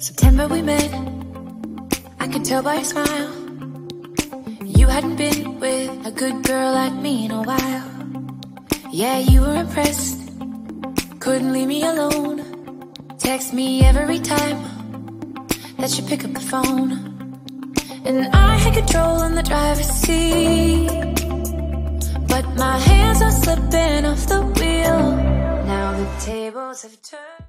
September we met, I could tell by your smile. You hadn't been with a good girl like me in a while. Yeah, you were impressed, couldn't leave me alone. Text me every time that you pick up the phone. And I had control in the driver's seat, but my hands are slipping off the wheel. Now the tables have turned.